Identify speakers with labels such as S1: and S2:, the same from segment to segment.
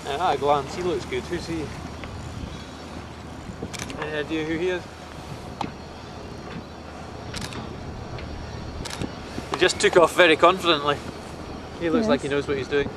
S1: At a glance, he looks good. Who's he? Any idea who he is? He just took off very confidently. He looks like he knows what he's doing.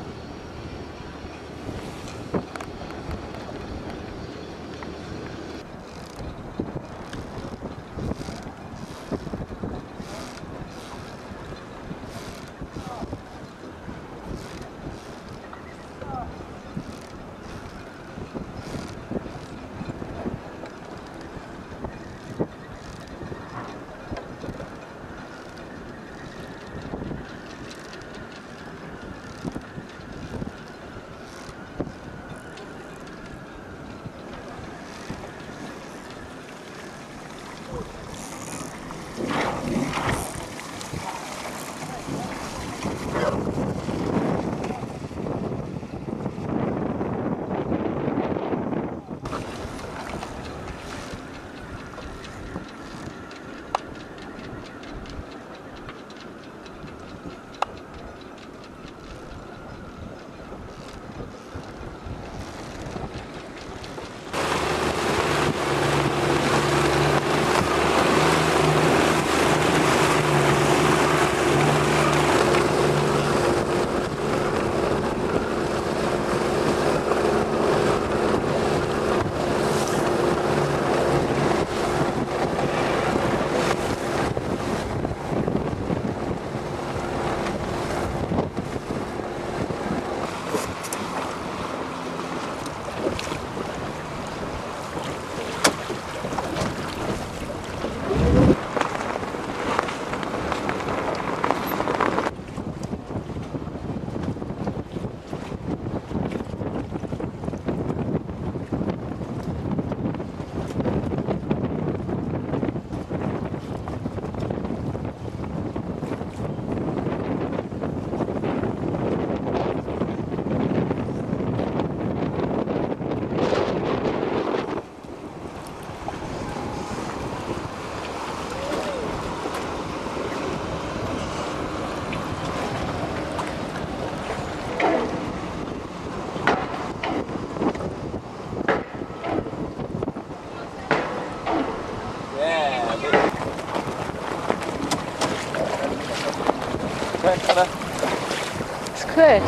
S2: It's clear.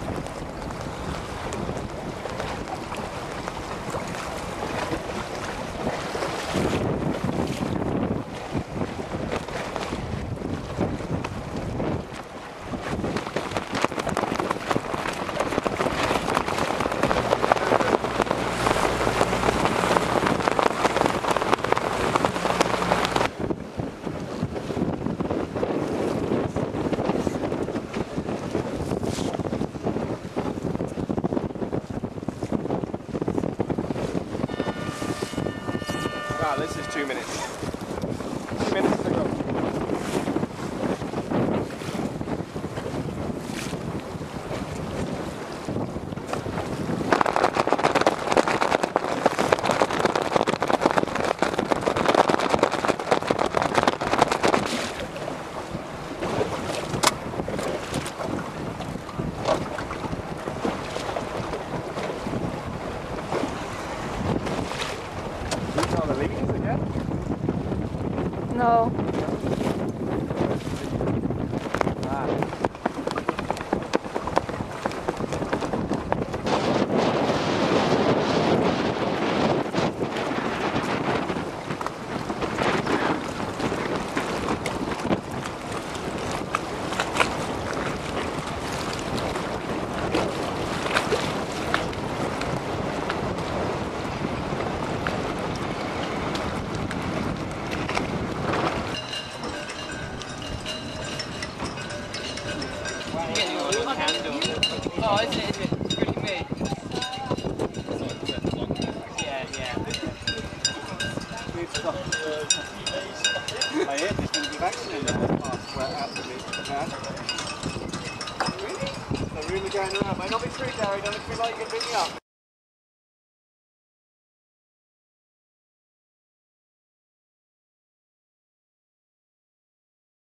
S3: This is 2 minutes. 2 minutes to go.
S2: No.
S4: Oh, is it? It's pretty me. Yeah.
S3: I heard there's going to be an accident in the past where out the beach. Really? They're really going around. Might not be true, Gary. Don't look like you're going to beat me up.